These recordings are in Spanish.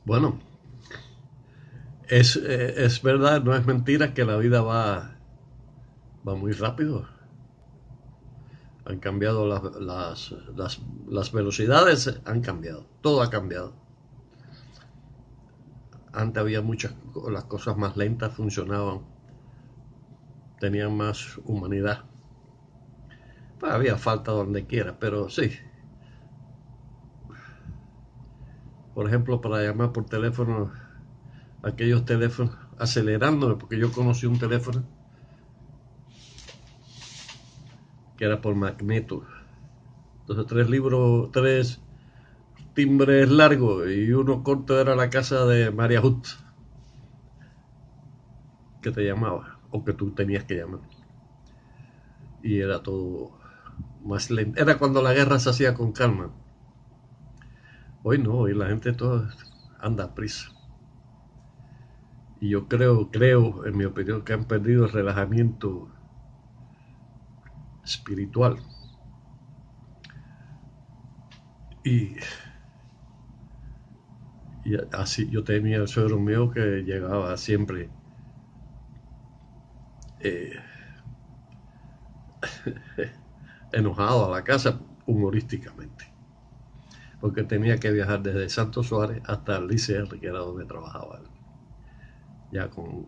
Bueno, es verdad, no es mentira que la vida va muy rápido. Han cambiado las velocidades, han cambiado, todo ha cambiado. Antes había las cosas más lentas funcionaban, tenían más humanidad. Pues había falta donde quiera, pero sí. Por ejemplo, para llamar por teléfono, aquellos teléfonos, acelerándome, porque yo conocí un teléfono que era por magneto. Entonces tres timbres largos y uno corto era la casa de María Hut, que te llamaba, o que tú tenías que llamar. Y era todo más lento. Era cuando la guerra se hacía con calma. Hoy no, hoy la gente todo anda a prisa. Y yo creo, en mi opinión, que han perdido el relajamiento espiritual. Y, y así yo tenía el suegro mío que llegaba siempre eh, enojado a la casa humorísticamente, porque tenía que viajar desde Santo Suárez hasta el ICR, que era donde trabajaba él, ya con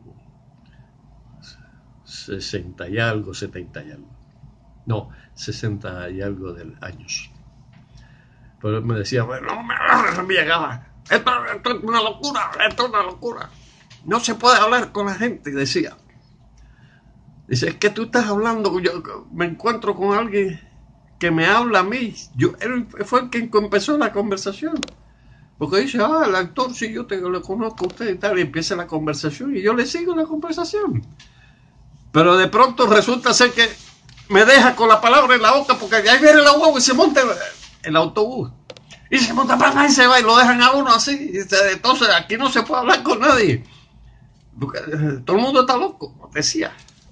60 y algo, 70 y algo, no, 60 y algo de años. Pero él me decía, bueno, no me llegaba, esto es una locura, esto es una locura, no se puede hablar con la gente, decía. Dice, es que tú estás hablando, yo me encuentro con alguien que me habla a mí. Él fue el que empezó la conversación. Porque dice, el actor, sí, lo conozco a usted y tal, y empieza la conversación y yo le sigo la conversación. Pero de pronto resulta ser que me deja con la palabra en la boca porque ahí viene la guagua y se monta el autobús. Y se monta para y se va y lo dejan a uno así. Entonces aquí no se puede hablar con nadie. Porque todo el mundo está loco, decía.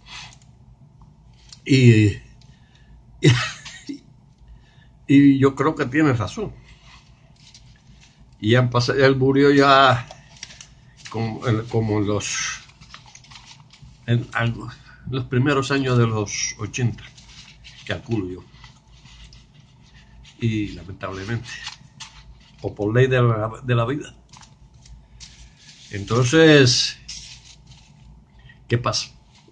Y yo creo que tiene razón. Y él murió ya como en los primeros años de los 80, calculo yo. Y lamentablemente, o por ley de la vida. Entonces, ¿qué pasa?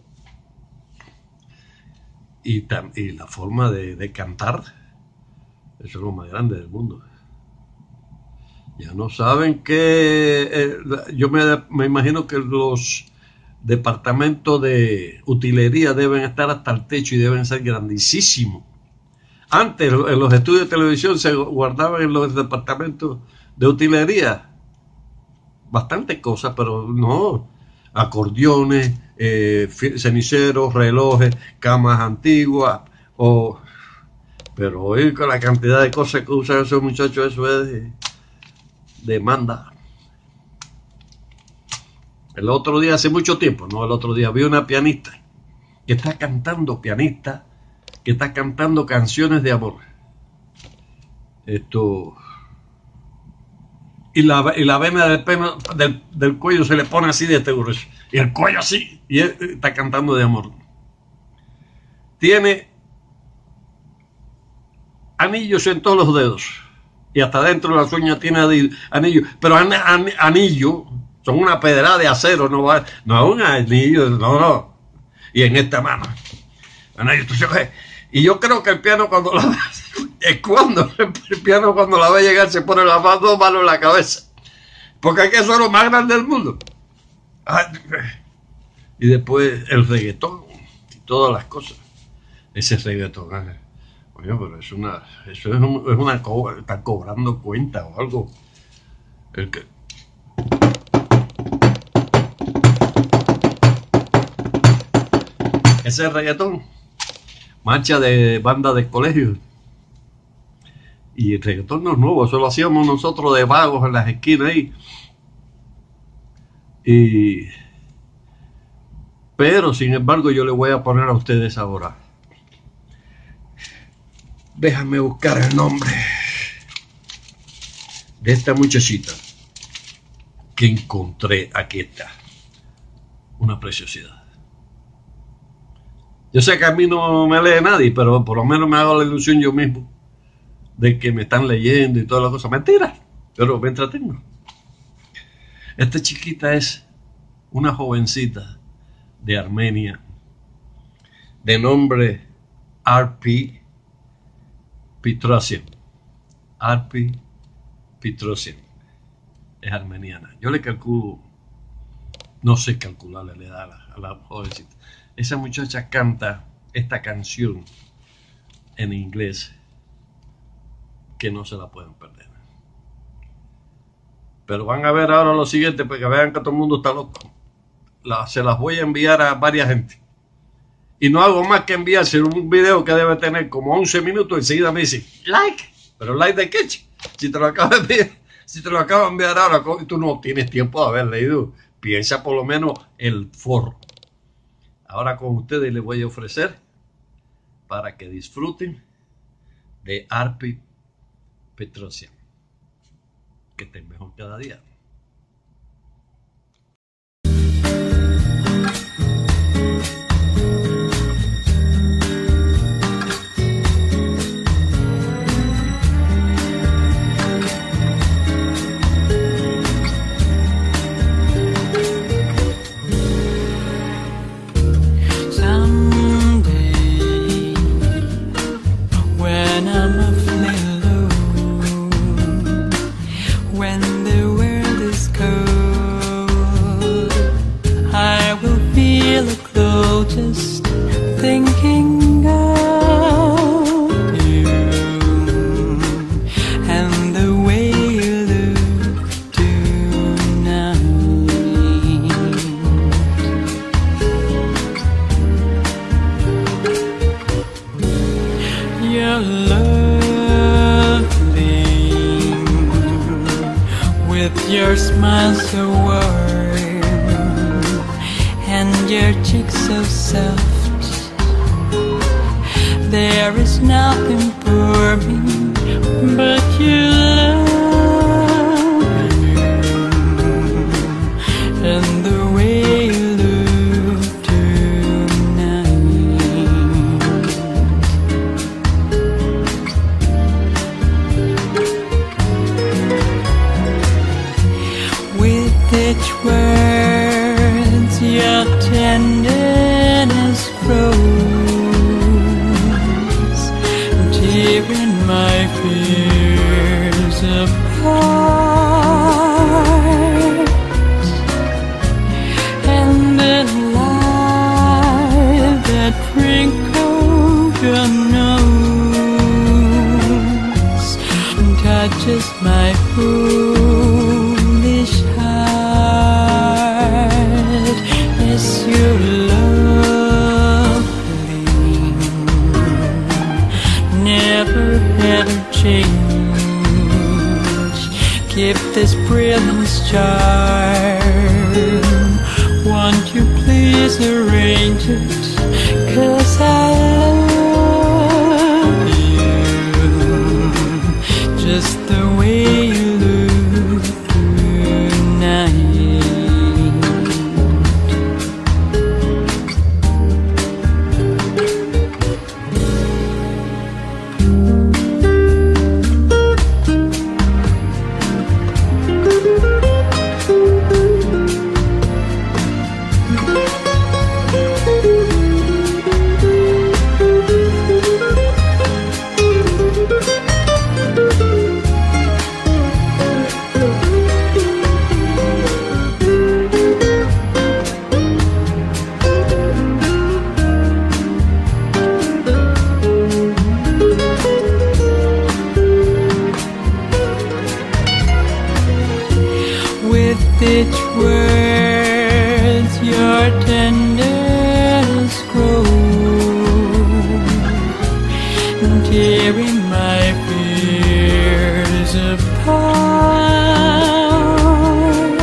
Y la forma de cantar, eso es lo más grande del mundo. Ya no saben que yo me imagino que los departamentos de utilería deben estar hasta el techo y deben ser grandísimos. Antes en los estudios de televisión se guardaban en los departamentos de utilería bastantes cosas, pero no, acordeones, ceniceros, relojes, camas antiguas, pero hoy con la cantidad de cosas que usan esos muchachos, eso es demanda. El otro día, hace mucho tiempo, no el otro día, vi una pianista que está cantando canciones de amor. Y la vena del cuello se le pone así de grueso. Y el cuello así. Y él está cantando de amor. Tiene anillos en todos los dedos. Y hasta dentro de las uñas tiene anillos. Pero anillos son una pedrada de acero. No es un anillo. No. Y en esta mano. Y yo creo que el piano cuando la ve llegar se pone las dos manos en la cabeza. Porque es que eso es lo más grande del mundo. Y después el reggaetón y todas las cosas. Ese reggaetón. Oye, pero están cobrando cuenta o algo. Ese reggaetón. Marcha de banda de colegio. Y el reggaetón no es nuevo, eso lo hacíamos nosotros de vagos en las esquinas ahí. Pero sin embargo yo le voy a poner a ustedes ahora. Déjame buscar el nombre de esta muchachita. que encontré. Aquí está. Una preciosidad. Yo sé que a mí no me lee nadie, pero por lo menos me hago la ilusión yo mismo de que me están leyendo y todas las cosas. Mentira, pero me entretengo. Esta chiquita es una jovencita de Armenia de nombre Arpi Petrosian. Arpi Petrosian. Es armeniana. Yo le calculo, no sé calcularle la edad a la jovencita. Esa muchacha canta esta canción en inglés que no se la pueden perder. Pero van a ver ahora lo siguiente, para que vean que todo el mundo está loco. Se las voy a enviar a varias gente. Y no hago más que enviarse un video que debe tener como 11 minutos. Enseguida me dice, like. ¿Pero like de qué? Si te lo acabo de enviar, si te lo acabo de enviar ahora, tú no tienes tiempo de haber leído. Piensa por lo menos el foro. Ahora con ustedes les voy a ofrecer para que disfruten de Arpi Petrosian. Que estén mejor cada día. Just thinking of you and the way you look tonight. You're lovely with your smile so warm and your cheeks so soft. There is nothing for me but your love and the way you look tonight. With each word your tenderness grows, tearing my fears apart, and the light that wrinkles your nose touches my foolish heart. Yes, you're lovely, never had a change. Keep this brilliance charm. Won't you please arrange it? 'Cause I love you just the way you look tonight. With each word your tenderness grows, tearing my fears apart,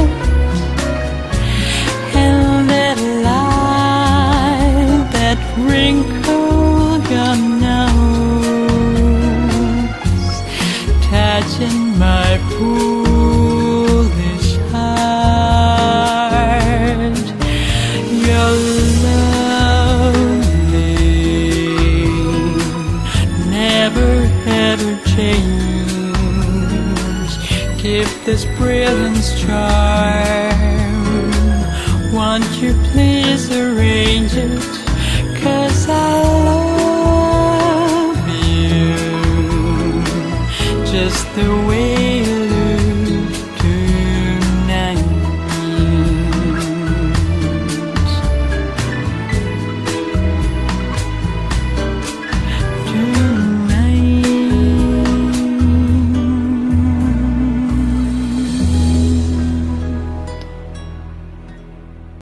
and that light that wrinkled your nose touching my foolish heart. change. Give this brilliance charm. Won't you please arrange it? 'Cause I love